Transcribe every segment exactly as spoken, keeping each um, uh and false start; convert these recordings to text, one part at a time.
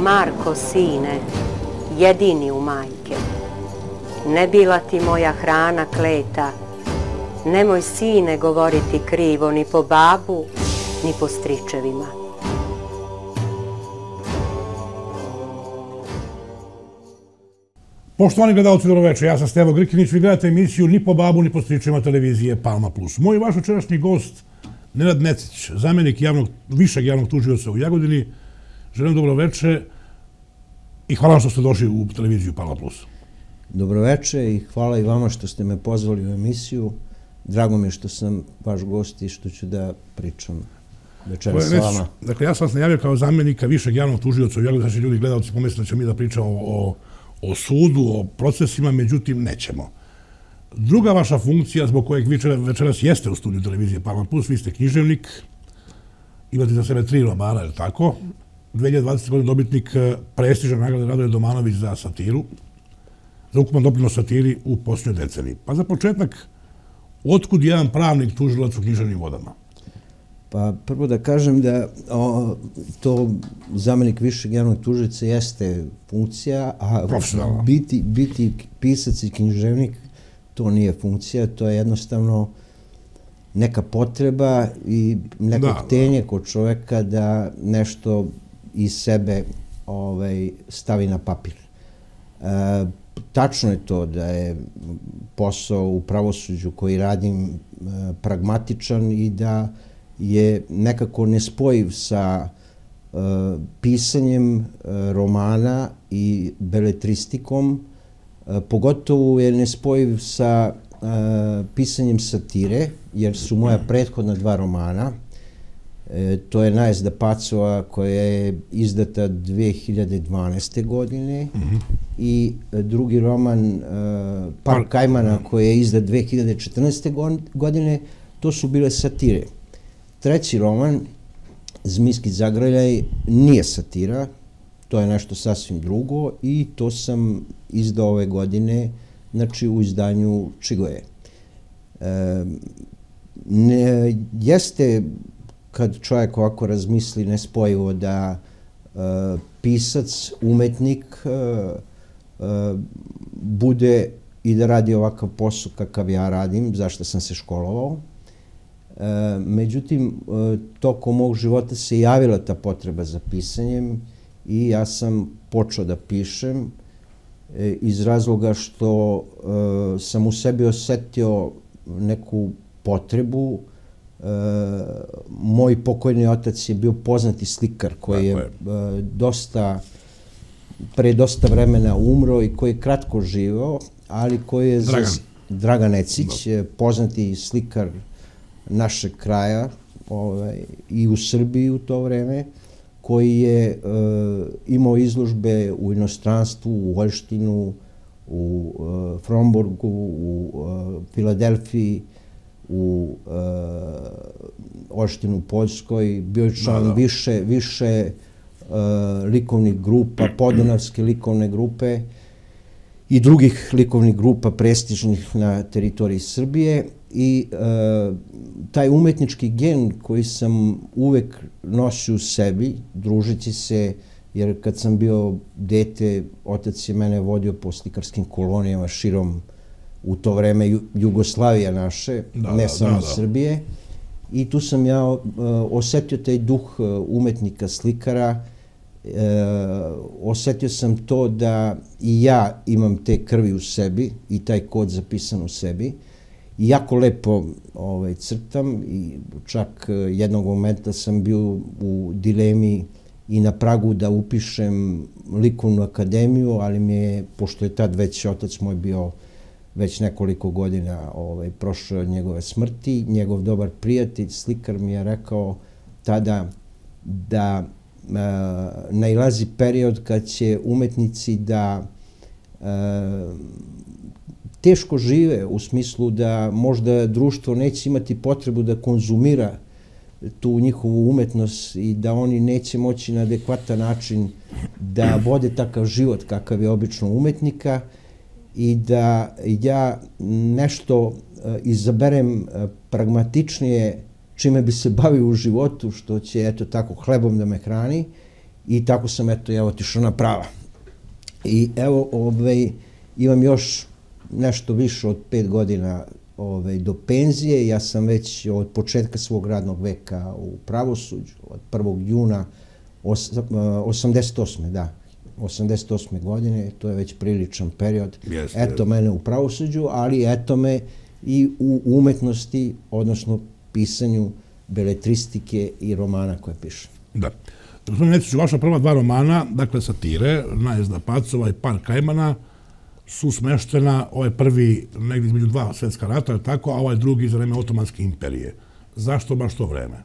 Marko, sine, jedini u majke, ne bila ti moja hrana kleta, nemoj, sine, govoriti krivo ni po babu, ni po stričevima. Poštovani gledalci, dobro večer. Ja sam Stevo Grkinić. Vi gledate emisiju Ni po babu, ni po stričevima televizije Palma plus. Moj i vaš večerašnji gost, Nenad Necić, zamjenik višeg javnog tužioca u Jagodini. Želim dobro večer i hvala vam što ste došli u televiziju Palma plus. Dobro večer i hvala i vama što ste me pozvali u emisiju. Drago mi je što sam vaš gost i što ću da pričam večera s vama. Dakle, ja sam vas najavio kao zamjenika višeg javnog tužioca u Jagodini. Znači, ljudi gledalci pomisle da ćemo mi da pričamo o o sudu, o procesima, međutim, nećemo. Druga vaša funkcija, zbog kojeg večeras jeste u studiju televizije Palma plus, vi ste književnik, imate za sebe tri romana, je li tako? dve hiljade dvadesete. godine dobitnik prestižne nagrade Radoje Domanović za satiru, za ukupan doprinos satiri u posljednjoj deceniji. Pa za početak, otkud jedan pravnik tužilac u književnim vodama? Pa prvo da kažem da to zamjenik višeg javnog tužioca jeste funkcija, a biti, biti pisac i književnik to nije funkcija, to je jednostavno neka potreba i neko htenje kod čoveka da nešto iz sebe ovaj, stavi na papir. E, tačno je to da je posao u pravosuđu koji radim e, pragmatičan i da je nekako nespojiv sa uh, pisanjem uh, romana i beletristikom, uh, pogotovo je nespojiv sa uh, pisanjem satire, jer su moja prethodna dva romana, e, to je Najezda pacova koja je izdata dve hiljade dvanaeste. godine mm-hmm. i uh, drugi roman uh, Park Kajmana koji je izdat dve hiljade četrnaeste. godine, to su bile satire. Treći roman, Zmijski zagrljaj, nije satira, to je nešto sasvim drugo i to sam izdao ove godine, znači u izdanju Čigoje. E, ne, jeste, kad čovjek ovako razmisli, nespojivo da e, pisac, umetnik e, e, bude i da radi ovakav posao kakav ja radim, zašto sam se školovao. E, međutim, e, tokom mog života se javila ta potreba za pisanjem i ja sam počeo da pišem e, iz razloga što e, sam u sebi osetio neku potrebu. E, moj pokojni otac je bio poznati slikar koji je, je e, dosta, pre dosta vremena umro i koji je kratko živeo, ali koji je Dragan, za, Dragan Necić, no. poznati slikar našeg kraja ovaj, i u Srbiji u to vreme, koji je e, imao izložbe u inostranstvu, u Oljštinu, u e, Fromborgu, u e, Filadelfiji, u e, Oljštinu, Poljskoj, bio je član da, da. više, više e, likovnih grupa, podunavske likovne grupe i drugih likovnih grupa prestižnih na teritoriji Srbije. I e, taj umetnički gen koji sam uvek nosio u sebi, družeći se, jer kad sam bio dete, otac je mene vodio po slikarskim kolonijama širom u to vreme Ju, Jugoslavija naše, da, ne samo da, da. Srbije. I tu sam ja e, osetio taj duh umetnika, slikara, e, osetio sam to da i ja imam te krvi u sebi i taj kod zapisan u sebi. I jako lepo ovaj, crtam i čak jednog momenta sam bio u dilemi i na pragu da upišem likovnu akademiju, ali mi je, pošto je tad već otac moj bio već nekoliko godina ovaj, prošao od njegove smrti, njegov dobar prijatelj, slikar mi je rekao tada da e, nailazi period kad će umetnici da e, teško žive, u smislu da možda društvo neće imati potrebu da konzumira tu njihovu umetnost i da oni neće moći na adekvatan način da vode takav život kakav je obično umetnika i da ja nešto izaberem pragmatičnije čime bi se bavio u životu, što će, eto tako, hlebom da me hrani i tako sam, eto, ja otišao na prava. I evo, ovaj, imam još nešto više od pet godina ovaj, do penzije. Ja sam već od početka svog radnog veka u pravosuđu, od prvog juna osamdeset osme. da, osamdeset osme godine, to je već priličan period. Yes, eto yes. mene u pravosuđu, ali eto me i u umetnosti, odnosno pisanju beletristike i romana koje pišem. Da. Gospodin Neciću, vaša prva dva romana, dakle satire, Najezda pacova i Par kajmana, su smeštena, ovaj prvi negdje između dva svetska rata, je tako, a ovaj drugi za vreme Otomanske imperije. Zašto baš to vreme?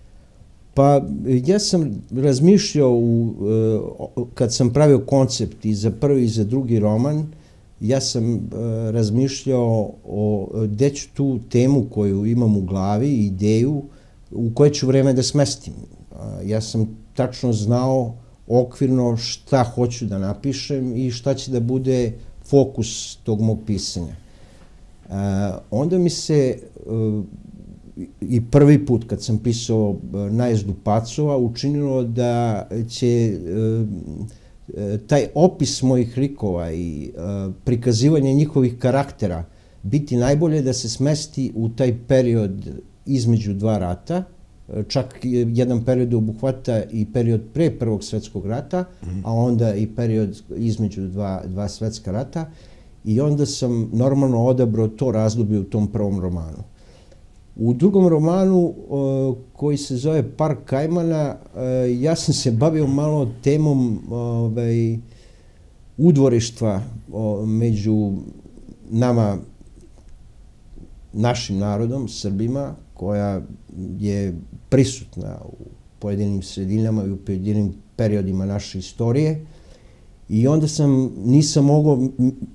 Pa ja sam razmišljao, u, kad sam pravio koncept i za prvi i za drugi roman, ja sam razmišljao o gde ću tu temu koju imam u glavi, ideju, u koje ću vreme da smestim. Ja sam tačno znao okvirno šta hoću da napišem i šta će da bude fokus tog mog pisanja. Onda mi se i prvi put kad sam pisao Najezdu pacova učinilo da će taj opis mojih likova i prikazivanje njihovih karaktera biti najbolje da se smesti u taj period između dva rata, čak jedan period obuhvata i period pre Prvog svetskog rata, a onda i period između dva, dva svetska rata, i onda sam normalno odabrao to razdoblje u tom prvom romanu. U drugom romanu, koji se zove Par kajmana, ja sam se bavio malo temom ovaj, udvorištva među nama, našim narodom, Srbima, koja je prisutna u pojedinim sredinama i u pojedinim periodima naše istorije. I onda sam, nisam mogao,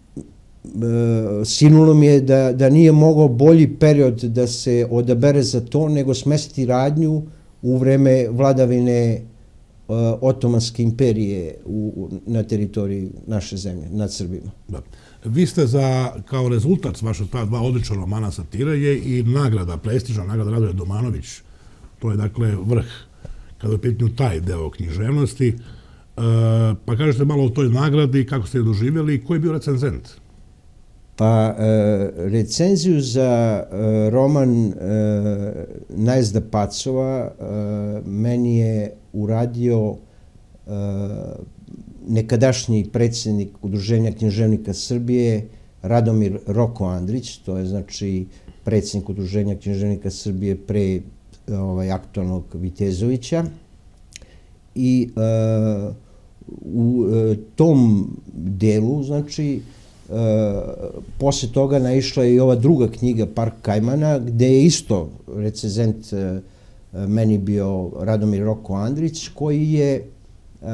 sinulo mi je da, da nije mogao bolji period da se odabere za to, nego smestiti radnju u vreme vladavine uh, Otomanske imperije u, na teritoriji naše zemlje, nad Srbima. Da. Vi ste za, kao rezultat vaša ta dva odlična romana satire je i nagrada, prestižna nagrada Radoje Domanović. To je dakle vrh kada je u pitanju taj deo književnosti. E, pa kažete malo o toj nagradi, kako ste je doživjeli i ko je bio recenzent? Pa e, recenziju za e, roman e, Najezda pacova e, meni je uradio e, nekadašnji predsjednik Udruženja književnika Srbije Radomir Roko Andrić, to je znači predsjednik Udruženja književnika Srbije pre ovaj, aktualnog Vitezovića. I e, u e, tom delu, znači, e, posle toga naišla je i ova druga knjiga Par kajmana, gde je isto recenzent e, meni bio Radomir Roko Andrić, koji je Uh,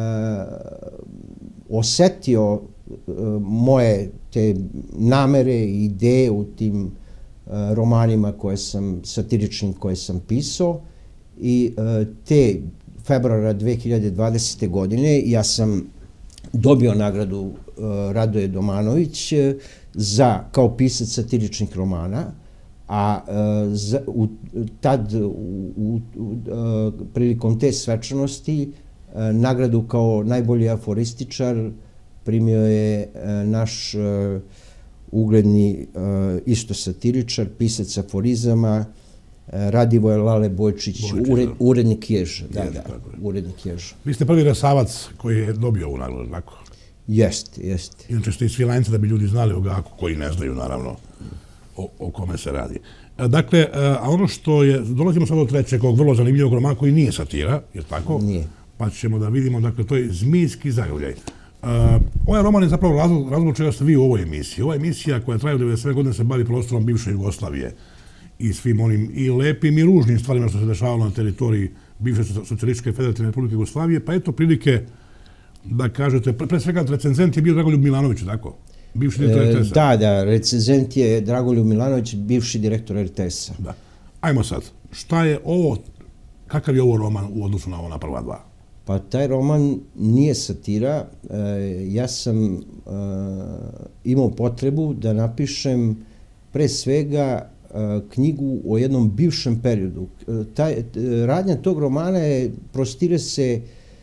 osetio uh, moje te namere i ideje u tim uh, romanima koje sam, satiričnim koje sam pisao, i uh, te februara dve hiljade dvadesete. godine ja sam dobio nagradu uh, Radoje Domanović uh, za, kao pisac satiričnih romana, a uh, za, u, tad u, u, u, uh, prilikom te svečanosti nagradu kao najbolji aforističar primio je naš ugledni isto satiričar, pisac aforizama, Radivoje Lale Bojčić, ured, urednik Ježa. Da, da, urednik Ježa. Vi ste prvi Resavac koji je dobio ovu nagradu, tako? Jeste, jeste. Inače ste iz Svilajnca da bi ljudi znali o Gaku, koji ne znaju, naravno, o, o kome se radi. Dakle, a ono što je, dolazimo sad do trećeg, ovog vrlo zanimljivog romana koji nije satira, je tako? Nije. Pa ćemo da vidimo, dakle, to je Zmijski zagrljaj. Uh, ovaj roman je zapravo razlog, razlog čega ste vi u ovoj emisiji. Ova emisija koja traje od devedeset sedme. godine se bavi prostorom bivše Jugoslavije i svim onim i lepim i ružnim stvarima što se dešavalo na teritoriji bivše Socijalističke federativne republike Jugoslavije. Pa eto prilike da kažete, pre, pre svega recenzent je bio Dragoljub Milanović, tako? Bivši direktor R T S-a. Da, da, recenzent je Dragoljub Milanović, bivši direktor R T S-a. Da. Ajmo sad, šta je ovo, kakav je ovo roman u odnosu na ovo na prva dva? Pa taj roman nije satira. Ja sam imao potrebu da napišem pre svega knjigu o jednom bivšem periodu. Taj, radnja tog romana je, prostire se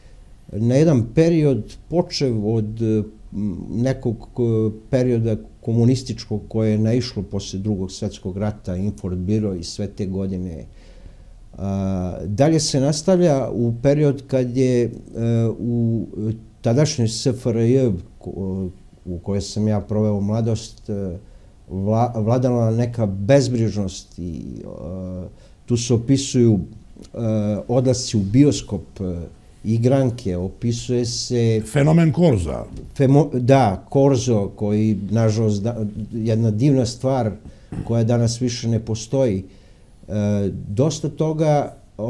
na jedan period, počev od nekog perioda komunističkog koje je naišlo posle drugog svjetskog rata, Informbiro i sve te godine. Dalje se nastavlja u period kad je u tadašnjoj S F R J, u kojoj sam ja proveo mladost, vladala neka bezbrižnost i tu se opisuju odlasci u bioskop, igranke, opisuje se... Fenomen Korza. Da, Korzo, koji, nažalost, jedna divna stvar koja danas više ne postoji. Dosta toga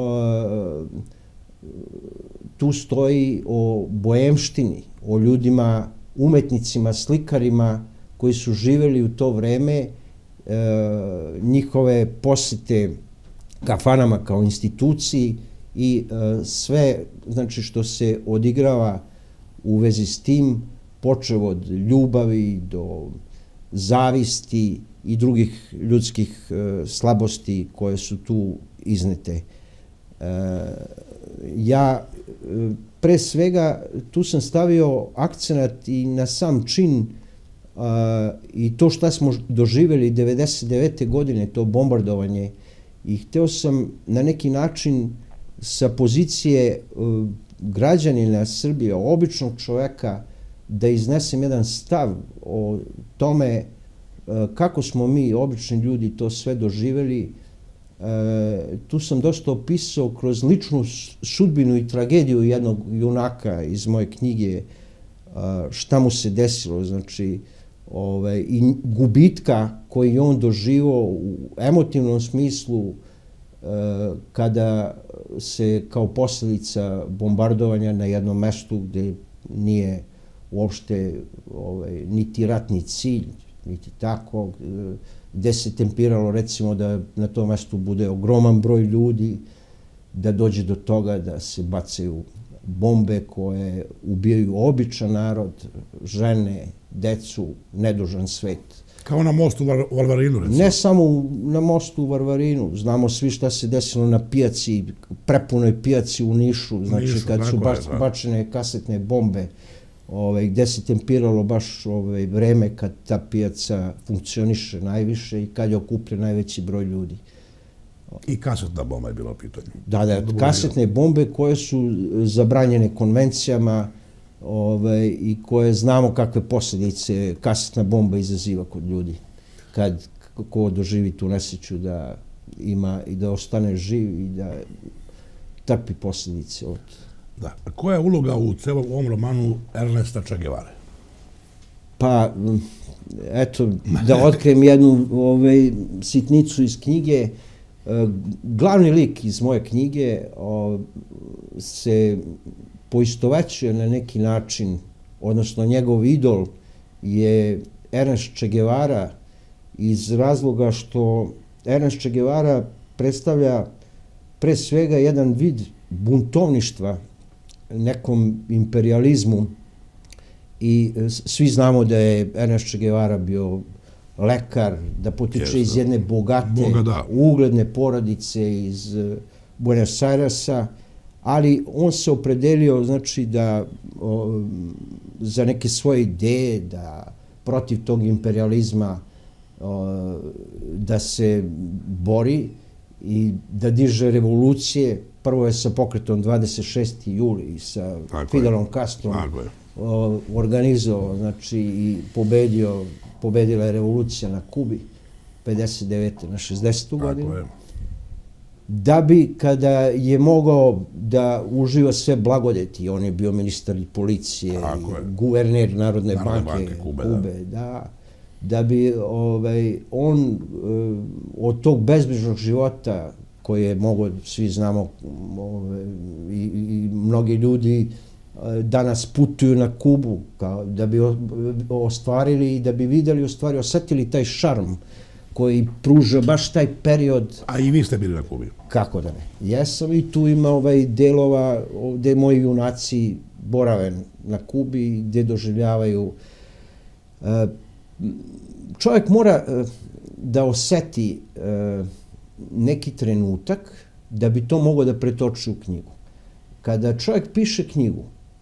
tu stoji o boemštini, o ljudima, umetnicima, slikarima koji su živjeli u to vreme, njihove posete kafanama kao instituciji i sve, znači, što se odigrava u vezi s tim, počev od ljubavi do zavisti i drugih ljudskih slabosti koje su tu iznete. Ja, pre svega, tu sam stavio akcenat i na sam čin i to šta smo doživjeli devedeset devete godine, to bombardovanje, i hteo sam na neki način sa pozicije građanina Srbije, običnog čoveka, da iznesem jedan stav o tome kako smo mi, obični ljudi, to sve doživjeli. Tu sam dosta opisao kroz ličnu sudbinu i tragediju jednog junaka iz moje knjige, šta mu se desilo, znači, i gubitka koji on doživao u emotivnom smislu kada se kao posljedica bombardovanja na jednom mestu gde nije uopšte niti ratni cilj, niti tako, gde se tempiralo, recimo, da na tom mestu bude ogroman broj ljudi, da dođe do toga da se bacaju bombe koje ubijaju običan narod, žene, decu, nedužan svet. Kao na mostu u Varvarinu, recimo? Ne samo na mostu u Varvarinu. Znamo svi šta se desilo na pijaci, prepunoj pijaci u Nišu, znači kad su bačene kasetne bombe, gde se tempiralo baš vreme kad ta pijaca funkcioniše najviše i kad je okupljen najveći broj ljudi. I kasetna bomba je bila u pitanju. Da, da, kasetne bombe koje su zabranjene konvencijama i koje znamo kakve posljedice kasetna bomba izaziva kod ljudi. Kad ko doživi tu nesreću da ima i da ostane živ i da trpi posljedice od... Da. Koja je uloga u celom ovom romanu Ernesta Che Guevare? Pa, eto, da otkrijem jednu sitnicu iz knjige. Glavni lik iz moje knjige se poistovećuje na neki način, odnosno njegov idol je Ernest Che Guevara, iz razloga što Ernest Che Guevara predstavlja pre svega jedan vid buntovništva nekom imperializmu i svi znamo da je Ernest Che Guevara bio lekar, da potiče iz jedne bogate, ugledne porodice iz Buenos Airesa, ali on se opredelio, znači, da za neke svoje ideje, da protiv tog imperializma da se bori i da diže revolucije. Prvo je sa pokretom dvadeset šesti juli i sa Fidelom Castrom organizovao, znači, i pobedio, pobedila je revolucija na Kubi pedeset devete na šezdesetu godinu. Da bi, kada je mogao da uživa sve blagodeti, on je bio ministar policije, guverner Narodne banke Kube, da bi on od tog bezbrižnog života koji je mogao, svi znamo, i mnogi ljudi danas putuju na Kubu da bi ostvarili i da bi videli, u stvari, osetili taj šarm koji pruža baš taj period. A i vi ste bili na Kubi? Kako da ne. Jesam, i tu ima delova gde moji junaci borave na Kubi, gde doživljavaju. Čovjek mora da oseti neki trenutak da bi to mogao da pretoči u knjigu. Kada čovjek piše knjigu,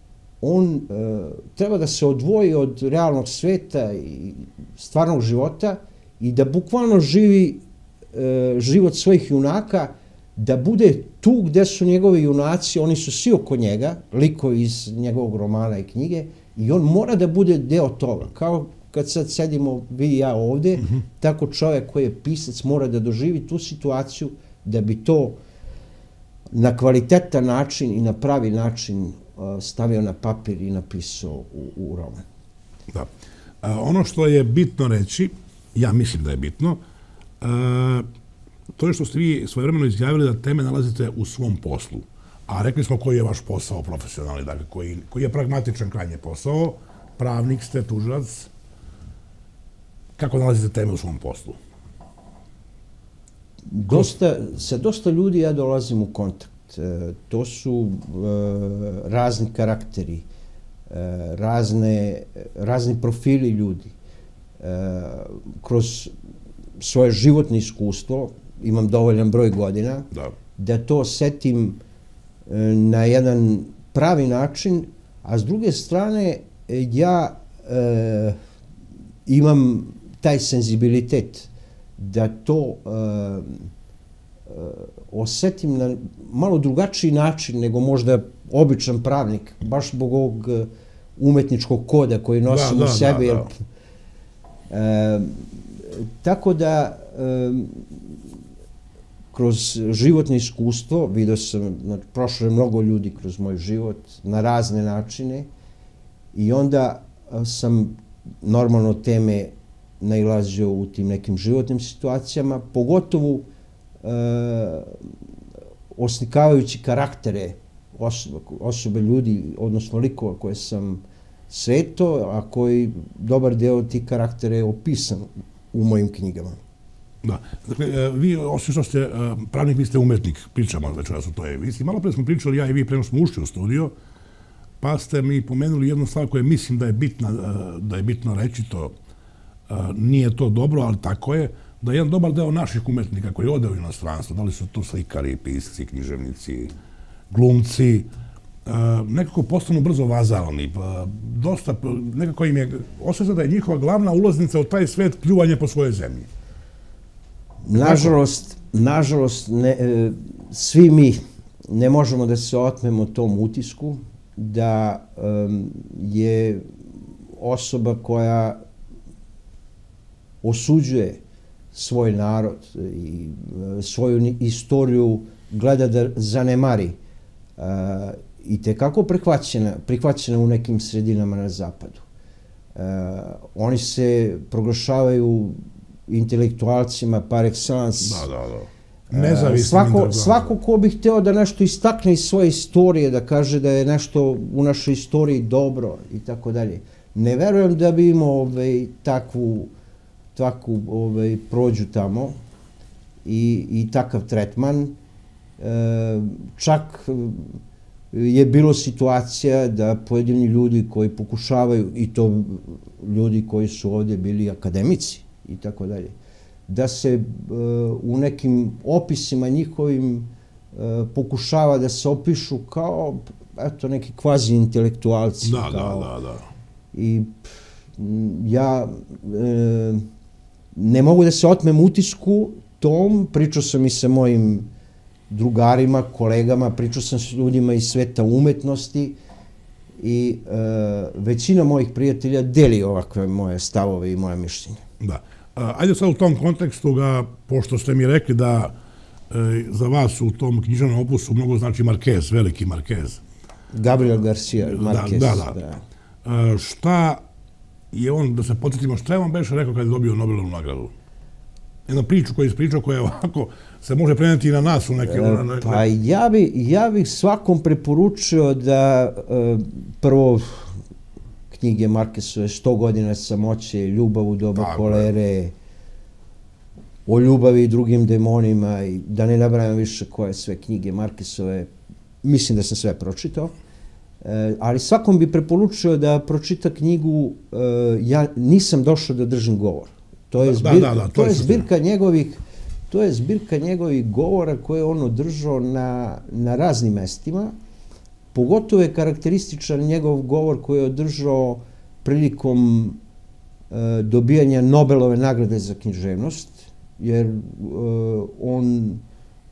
on uh, treba da se odvoji od realnog sveta i stvarnog života i da bukvalno živi uh, život svojih junaka, da bude tu gde su njegovi junaci, oni su svi oko njega, likovi iz njegovog romana i knjige, i on mora da bude deo toga. Kao kad sad sedimo vi i ja ovde, mm-hmm. tako čovjek koji je pisac mora da doživi tu situaciju da bi to na kvalitetan način i na pravi način uh, stavio na papir i napisao u, u roman. Da. A, ono što je bitno reći, ja mislim da je bitno, a, to je što ste vi svojevremeno izjavili da teme nalazite u svom poslu. A rekli smo koji je vaš posao profesionalni, dakle, koji, koji je pragmatičan krajnje posao, pravnik ste, tužilac. Kako nalazite teme u svom poslu? Dosta, sa dosta ljudi ja dolazim u kontakt. E, to su e, razni karakteri, e, razne, razni profili ljudi. E, kroz svoje životno iskustvo, imam dovoljan broj godina, da, da to osetim e, na jedan pravi način, a s druge strane ja e, imam taj senzibilitet da to uh, uh, osetim na malo drugačiji način nego možda običan pravnik, baš zbog ovog umetničkog koda koji nosim da, u da, sebi. Da, da. Uh, tako da uh, kroz životno iskustvo, vidio sam, znači, prošlo je mnogo ljudi kroz moj život na razne načine i onda uh, sam normalno teme nailazio u tim nekim životnim situacijama, pogotovo e, oslikavajući karaktere osobe, osobe ljudi, odnosno likova koje sam sretao, a koji dobar deo tih karaktera je opisan u mojim knjigama. Da. Dakle, vi, osim što ste pravnik, vi ste umetnik, pričamo večeras o toj emisiji. Malo pre smo pričali, ja i vi, prema smo ušli u studio, pa ste mi pomenuli jednu stvar koju mislim da je bitna, da je bitno reći to. Nije to dobro, ali tako je, da jedan dobar deo naših umetnika koji ode u inostranstvo, da li su to slikari, pisci, književnici, glumci, nekako postanu brzo vazalni. Dosta, nekako im je osjeća da je njihova glavna ulaznica u taj svet pljuvanje po svojoj zemlji. Nažalost, nažalost, ne, svi mi ne možemo da se otmemo tom utisku da um, je osoba koja osuđuje svoj narod i svoju istoriju gleda da zanemari uh, i tekako prihvaćena, prihvaćena u nekim sredinama na zapadu. Uh, oni se proglašavaju intelektualcima par excellence. Da, da, da. Nezavisnim svako, svako ko bi hteo da nešto istakne iz svoje istorije, da kaže da je nešto u našoj istoriji dobro i tako dalje. Ne verujem da bi imao ovaj, takvu, takvu ovaj, prođu tamo i, i takav tretman. E, čak je bilo situacija da pojedini ljudi koji pokušavaju, i to ljudi koji su ovdje bili akademici i tako dalje, da se uh, u nekim opisima njihovim uh, pokušava da se opišu kao, eto, neki kvazi intelektualci. Da, kao, da, da, da. I ja uh, ne mogu da se otmem utisku tom, pričao sam i sa mojim drugarima, kolegama, pričao sam s ljudima iz sveta umetnosti i uh, većina mojih prijatelja deli ovakve moje stavove i moje mišljenje. Da. Ajde sad u tom kontekstu ga, pošto ste mi rekli da e, za vas u tom književnom opusu mnogo znači Marquez, veliki Marquez. Gabriel Garcia Marquez. Da, da, da. E, šta je on, da se podsjetimo, šta je on beše rekao kad je dobio Nobelovu nagradu? Jednu priču koju je ispričao koja ovako se može preneti i na nas u neke... E, ne, pa ja bih ja bi svakom preporučio da e, prvo knjige Marquezove sto godina samoće, Ljubav u doba tako kolere, O ljubavi i drugim demonima, i da ne nabrajam više koje sve knjige Marquezove, mislim da sam sve pročitao. E, ali svakom bi preporučio da pročita knjigu e, Ja nisam došao da držim govor. To je zbirka, da, da, da, to to je zbirka njegovih to je zbirka njegovih govora koje on održao na, na raznim mestima pogotovo je karakterističan njegov govor koji je održao prilikom e, dobijanja Nobelove nagrade za književnost, jer e, on e,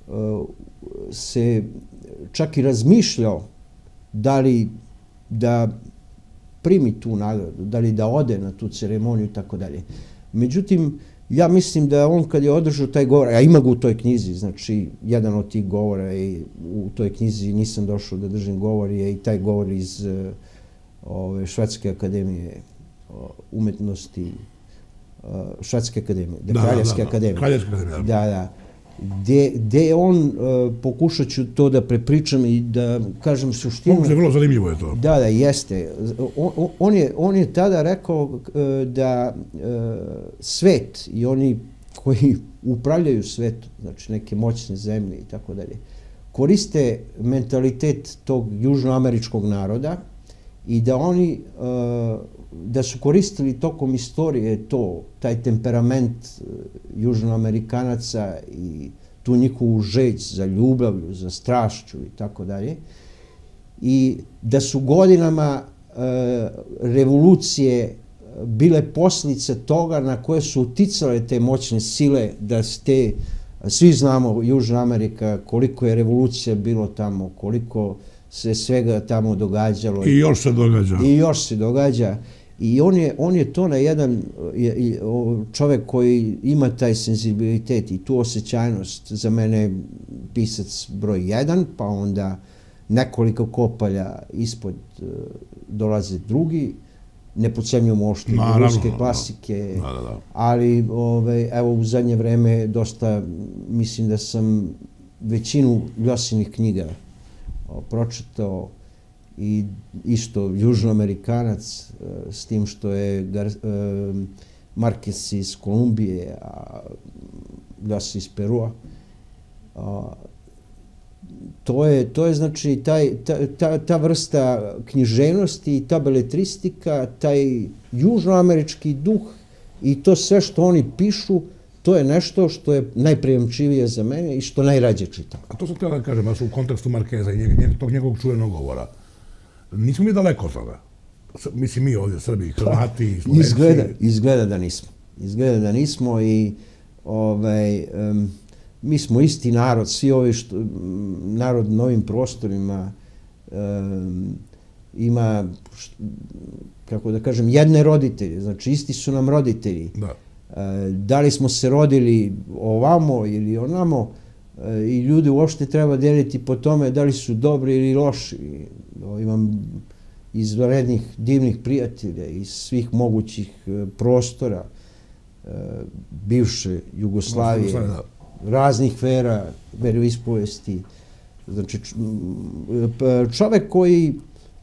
se čak i razmišljao da li da primi tu nagradu, da li da ode na tu ceremoniju i tako dalje. Međutim, ja mislim da on kad je održao taj govor, a ima ga u toj knjizi, znači jedan od tih govora i u toj knjizi Nisam došao da držim govor je i taj govor iz ove, Švedske akademije umetnosti, Švedske akademije, da, Kraljevske akademije. Kraljevske akademije. Da, da. Gde je on, uh, pokušat ću to da prepričam i da kažem suštinu. Moguće, vrlo zanimljivo je to. Da, da, jeste. On, on, je, on je tada rekao uh, da uh, svet i oni koji upravljaju svetom, znači neke moćne zemlje i tako dalje, koriste mentalitet tog južnoameričkog naroda i da oni uh, da su koristili tokom istorije to, taj temperament južnoamerikanaca i tu njihovu žeć za ljubavlju, za strašću i tako dalje. I da su godinama e, revolucije bile posljedice toga na koje su uticale te moćne sile, da ste, svi znamo Južna Amerika, koliko je revolucija bilo tamo, koliko se svega tamo događalo. I još se događa. I još se događa. I on je, on je to na jedan čovjek koji ima taj senzibilitet i tu osjećajnost, za mene pisac broj jedan, pa onda nekoliko kopalja ispod uh, dolaze drugi, ne podcjenjujemo ošte ruske klasike, da, da, da. ali ove, evo u zadnje vreme dosta, mislim da sam većinu Ljosinih knjiga o, pročitao, i isto južnoamerikanac, s tim što je Gar, e, Marquez iz Kolumbije, a Ljosi iz Perua. A, to, je, to je znači taj, ta, ta, ta vrsta književnosti i ta beletristika, taj južnoamerički duh i to sve što oni pišu, to je nešto što je najprijemčivije za mene i što najrađe čitam. A to sam htio da kažem, u kontekstu Markeza i njeg, tog njegovog čuvenog govora. Nismo mi daleko od toga. Mislim, mi ovdje, Srbi, Hrvati, Slovenci. Izgleda, izgleda da nismo. Izgleda da nismo i ovaj, um, mi smo isti narod, svi ovi što, narod na ovim prostorima um, ima, kako da kažem, jedne roditelje, znači isti su nam roditelji. Da. Uh, da li smo se rodili ovamo ili onamo, uh, i ljudi uopšte treba deliti po tome da li su dobri ili loši. Imam izvanrednih divnih prijatelja iz svih mogućih prostora bivše Jugoslavije, raznih vera, veroispovesti. Znači, čovek koji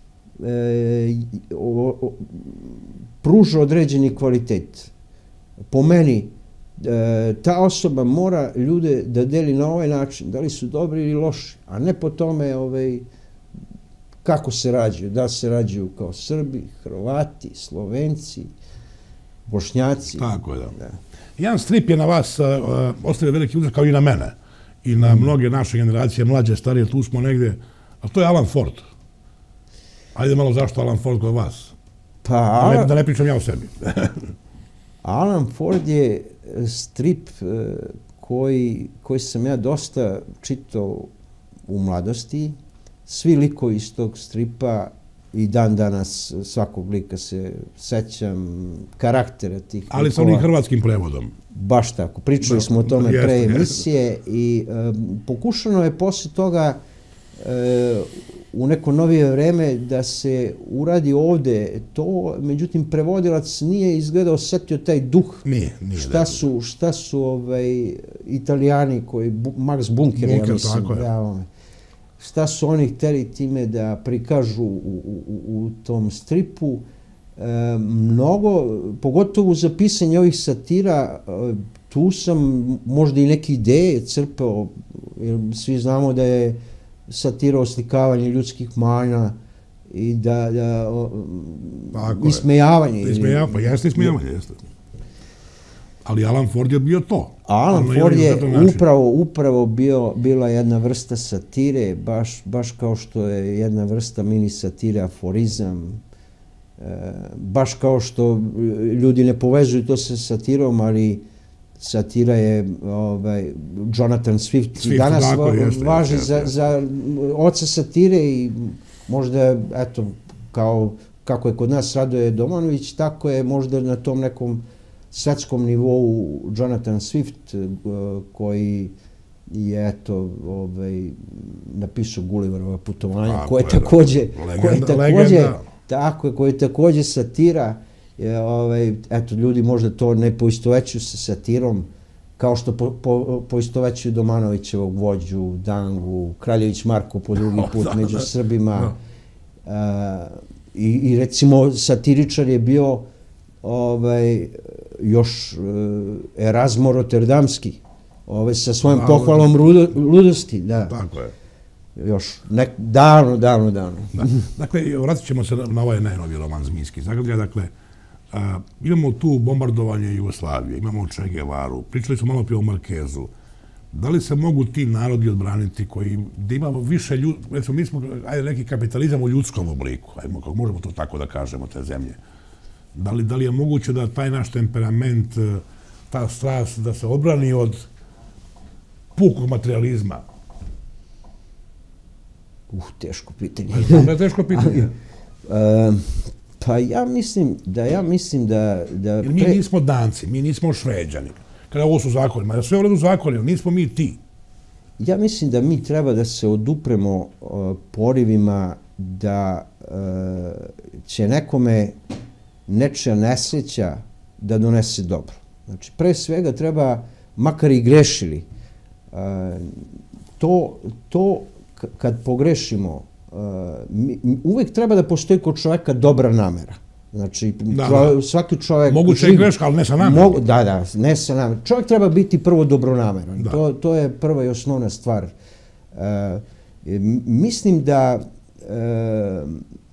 pruža određeni kvalitet, po meni, ta osoba mora ljude da deli na ovaj način, da li su dobri ili loši, a ne po tome ovaj, kako se rađaju, da se rađaju kao Srbi, Hrvati, Slovenci, Bošnjaci. Tako je, da. da. Jedan strip je na vas uh, ostavio veliki uzor, kao i na mene, i na mm. mnoge naše generacije, mlađe, starije, tu smo negdje, a to je Alan Ford. Ajde malo zašto Alan Ford kod vas? Pa, da, ne, da ne pričam ja o sebi. Alan Ford je strip uh, koji, koji sam ja dosta čitao u mladosti. Svi likovi iz tog stripa i dan danas svakog lika se sećam, karaktera tih likova. Ali sa onim hrvatskim prevodom. Baš tako. Pričali smo o tome pre emisije i um, pokušano je posle toga uh, u neko novije vreme da se uradi ovde to, međutim prevodilac nije izgledao, osjetio taj duh. Nije, nije. Šta su, šta su ovaj, Italijani koji, Max Bunker, Bunker, ja mislim, tako je. Ja, šta su oni hteli time da prikažu u, u, u tom stripu. E, mnogo, pogotovo za pisanje ovih satira, e, tu sam možda i neke ideje crpeo, jer svi znamo da je satira oslikavanje ljudskih mana i da, da o, ismejavanje. Ismejavanje, pa jeste ismejavanje, jeste. Ali Alan Ford je bio to. Alan Ford je upravo, upravo bio, bila jedna vrsta satire, baš, baš kao što je jedna vrsta mini satire aforizam, e, baš kao što ljudi ne povezuju to sa satirom, ali satira je ovaj, Jonathan Swift, Swift danas tako, va, jeste, važi jeste, za, jeste. za oca satire i možda, eto, kao kako je kod nas Radoje Domanović, tako je možda na tom nekom svetskom nivou Jonathan Swift, koji je, eto, ovaj, napisao Gulliverova putovanja, koje je takođe, koje takođe, tako je, koje takođe satira, je, ovaj, eto, ljudi možda to ne poistovećuju sa satirom, kao što po, po, poistovećuju Domanovićevog vođu, Dangu, Kraljević Marko po drugi put oh, da, među da, Srbima. Da. Uh, i, I recimo satiričar je bio ovaj, još uh, Erazmo Rotterdamski, ovaj, sa svojom pohvalom rudo, ludosti. Da. Tako je. Još nek, davno, davno, davno. Da. Dakle, vratit ćemo se na ovaj najnoviji roman Zmijski zagrlja. Dakle, a, imamo tu bombardovanje Jugoslavije, imamo Che Guevaru, pričali smo malo prije o Markezu. Da li se mogu ti narodi odbraniti koji, da imamo više ljudi, recimo mi smo, ajde neki kapitalizam u ljudskom obliku, ajmo, kako možemo to tako da kažemo, te zemlje. Da li, da li je moguće da taj naš temperament, ta strast, da se odbrani od pukog materializma? Uh, teško pitanje. To je teško pitanje. uh, pa ja mislim da, ja mislim da... da Jer mi pre... nismo Danci, mi nismo Šveđani. Kada ovo su zakonima, da sve u redu zakoni, nismo mi ti. Ja mislim da mi treba da se odupremo uh, porivima da uh, će nekome nečija nesreća da donese dobro. Znači, pre svega treba, makar i grešili, uh, to, to kad pogrešimo, uh, mi, uvek treba da postoji kod čoveka dobra namera. Znači, da, čovjek, svaki čovjek... Moguće je greška, ali ne sa namerom. Mogu, da, da, ne sa namerom. Čovjek treba biti prvo dobronameran. To, to je prva i osnovna stvar. Uh, mislim da uh,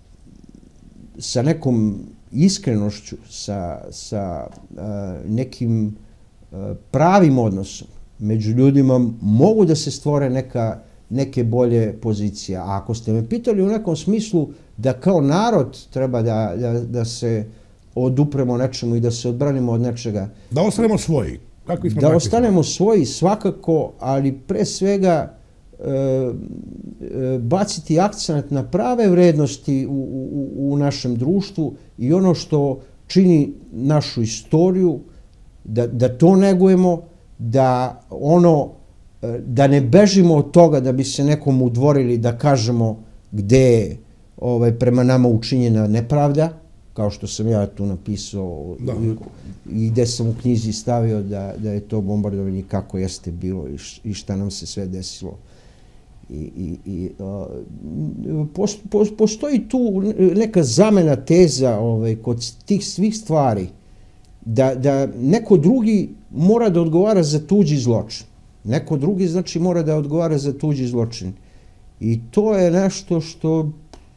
sa nekom iskrenošću, sa, sa uh, nekim uh, pravim odnosom među ljudima mogu da se stvore neka, neke bolje pozicije. A ako ste me pitali u nekom smislu da kao narod treba da, da, da se odupremo nečemu i da se odbranimo od nečega. Da ostanemo svoji. Kakvi smo, da kakvi ostanemo smo? svoji svakako, ali pre svega e, e, baciti akcent na prave vrednosti u, u, u našem društvu i ono što čini našu istoriju, da, da to negujemo, da ono, da ne bežimo od toga da bi se nekom udvorili, da kažemo gde je ovaj, prema nama učinjena nepravda, kao što sam ja tu napisao da. I gde sam u knjizi stavio da, da je to bombardovanje kako jeste bilo i, š, i šta nam se sve desilo. I, i, i, a, post, post, postoji tu neka zamena teza ovaj, kod tih svih stvari, da, da neko drugi mora da odgovara za tuđi zločin. Neko drugi, znači, mora da odgovara za tuđi zločin. I to je nešto što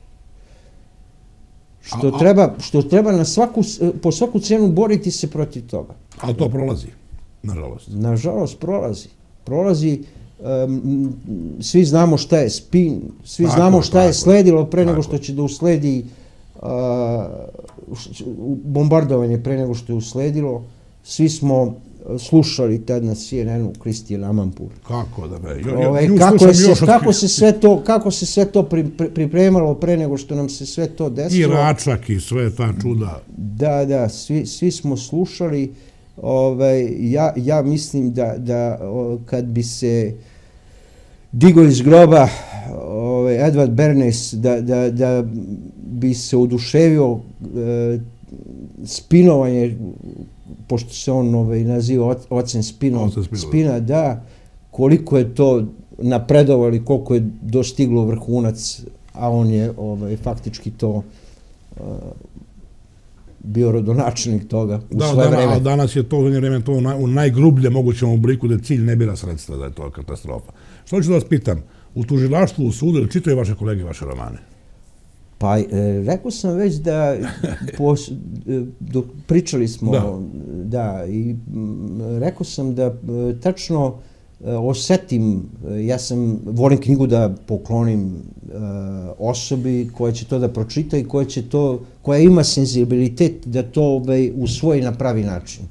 što treba, što treba na svaku, po svaku cenu boriti se protiv toga. Ali to prolazi, nažalost. Nažalost, prolazi. Prolazi, um, svi znamo šta je spin, svi tako, znamo šta tako, je sledilo pre tako. nego što će da usledi uh, bombardovanje pre nego što je usledilo. Svi smo slušali tad na C N N-u Christine Amanpour. Kako da be? Ove, kako, je se, kako, se sve to, kako se sve to pri, pri, pripremalo pre nego što nam se sve to desilo. I Račak i sve ta čuda. Da, da, svi, svi smo slušali. Ove, ja, ja mislim da, da o, kad bi se digo iz groba ove, Edward Bernays, da, da, da bi se oduševio e, spinovanje, pošto se on ovaj, naziva ocen spino, spina, da, koliko je to napredovalo i koliko je dostiglo vrhunac, a on je ovaj, faktički to uh, bio rodonačelnik toga u da, svoje da, vreme. A danas je to u vreme to u najgrublje mogućem obliku da cilj ne bira sredstva, da je to katastrofa. Što ću da vas pitam, u tužilaštvu, u sudu, ili čitaju vaše kolege vaše romane? Pa, rekao sam već da, dok pričali smo, da, i rekao sam da tačno osetim, ja sam, volim knjigu da poklonim osobi koja će to da pročita i koja će to, koja ima senzibilitet da to usvoji na pravi način.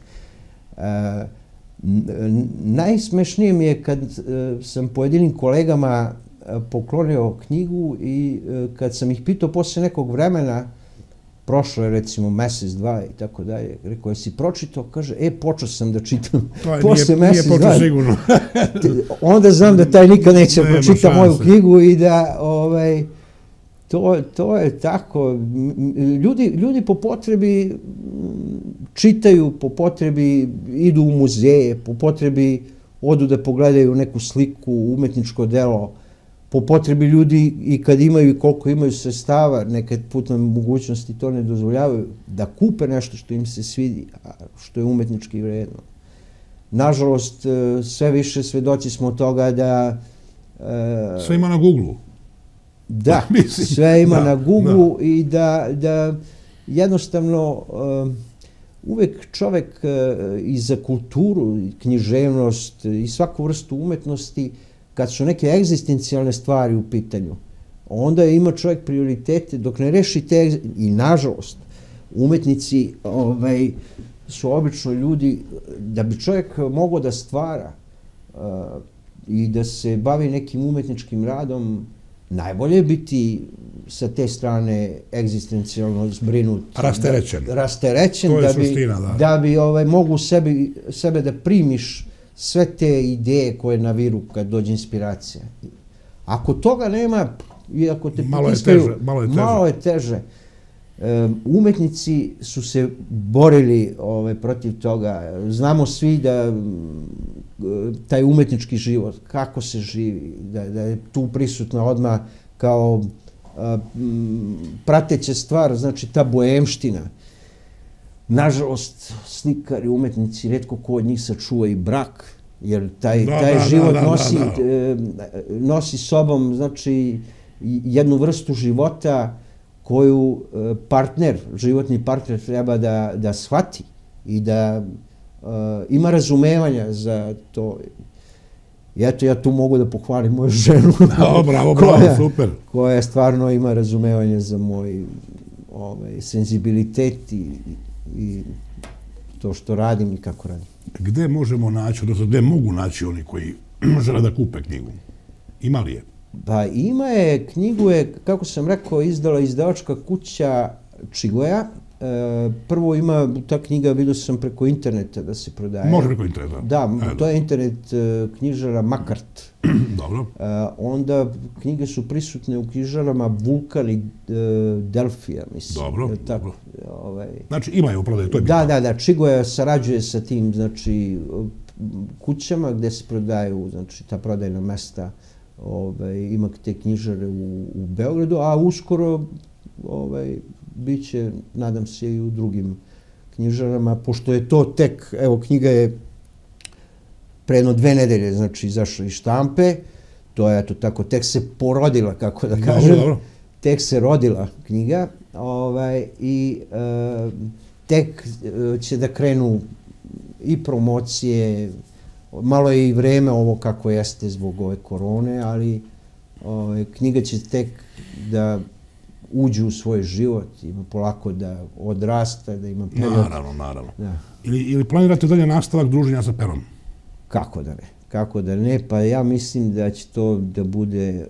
Najsmešnije mi je kad sam pojedinim kolegama poklonio knjigu i kad sam ih pitao posle nekog vremena, prošlo je recimo mesec, dva i tako dalje, rekao, jesi pročitao? Kaže, e, počeo sam da čitam. Posle mesec, dva. Nije počeo sigurno. Onda znam da taj nikad neće pročita moju knjigu i da, to je tako. Ljudi po potrebi čitaju, po potrebi idu u muzeje, po potrebi odu da pogledaju neku sliku, umetničko delo, po potrebi ljudi i kad imaju i koliko imaju sredstava, nekad put nam mogućnosti to ne dozvoljavaju, da kupe nešto što im se svidi, a što je umetnički vredno. Nažalost, sve više svedoci smo toga da... Sve ima na Google-u. Da, sve ima na Google-u i da jednostavno uvek čovek i za kulturu, književnost i svaku vrstu umetnosti, kad su neke egzistencijalne stvari u pitanju, onda ima čovjek prioritete, dok ne reši te, i nažalost, umetnici su obično ljudi, da bi čovjek mogao da stvara i da se bavi nekim umetničkim radom, najbolje je biti sa te strane egzistencijalno zbrinut. Rasterećen. Rasterećen, da bi mogu sebe da primiš sve te ideje koje naviru kad dođe inspiracija. Ako toga nema, i ako te pritiskaju, malo je teže. Umetnici su se borili protiv toga. Znamo svi da taj umetnički život, kako se živi, da je tu prisutna odmah kao prateća stvar, znači ta boemština. Nažalost, slikari, umetnici, retko ko od njih sačuva i brak, jer taj život nosi sobom, znači, jednu vrstu života koju partner, životni partner treba da shvati i da ima razumevanja za to. I eto, ja tu mogu da pohvalim moju ženu. Bravo, bravo, super. Koja stvarno ima razumevanje za moj senzibilitet i to što radim i kako radim. Gde možemo naći, odnosno gde mogu naći oni koji žele da kupe knjigu? Ima li je? Pa ima je, knjigu je, kako sam rekao, izdala izdavačka kuća Čigoja. Prvo ima, ta knjiga vidio sam preko interneta da se prodaje. Može preko interneta? Da, to je internet knjižara Makart. Dobro. Onda knjige su prisutne u knjižarama Vulkan i Delfija, mislim. Dobro, dobro. Znači imaju u prodaju, to je bitno. Da, da, da, Čigoja sarađuje sa tim, znači, kućama gde se prodaju, znači, ta prodajna mesta, ima te knjižare u Beogradu, a uskoro bit će, nadam se, i u drugim knjižarama, pošto je to tek, evo, knjiga je pre jedno dve nedelje, znači, izašla iz štampe, to je, eto tako, tek se porodila, kako da kažem, tek se rodila knjiga i tek će da krenu i promocije, malo je i vreme ovo kako jeste zbog ove korone, ali knjiga će tek da uđe u svoj život, ima polako da odrasta, da ima period. Naravno, naravno. Ili planirate dalje nastavak druženja sa Perom? Kako da ne, kako da ne, pa ja mislim da će to da bude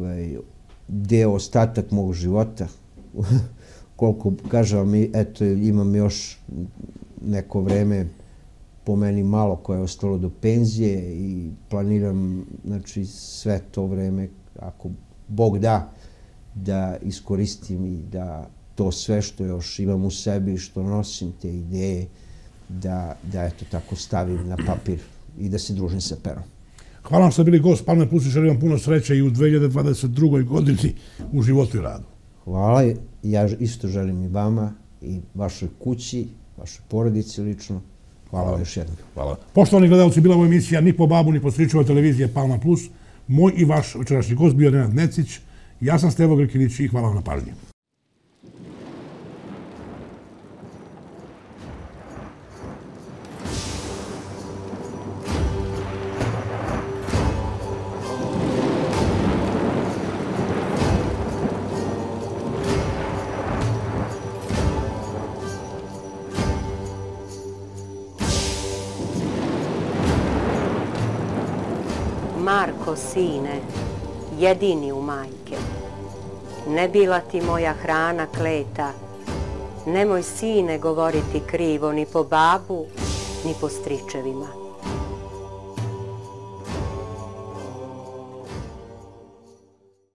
deo, ostatak mog života. Koliko, kažem vam, eto, imam još neko vreme po meni malo koje je ostalo do penzije i planiram, znači, sve to vreme, ako Bog da, da iskoristim i da to sve što još imam u sebi, što nosim, te ideje, da, eto, tako stavim na papir i da se družim sa Perom. Hvala vam što ste bili gost Palme Plus i želim vam puno sreće i u dve hiljade dvadeset drugoj godini u životu i radu. Hvala, ja isto želim i vama i vašoj kući, vašoj porodici lično. Hvala vam još jednom. Hvala. Poštovani gledalci, bila ovo emisija ni po babu, ni po stričevoj televizije Palma Plus. Moj i vaš večerašnji gost bio Nenad Necić. Ja sam Stevo Grkinić i hvala vam na pažnji. Marko, sine, jedini u majke, ne bila ti moja hrana kleta, nemoj, sine, govoriti krivo ni po babu, ni po stričevima.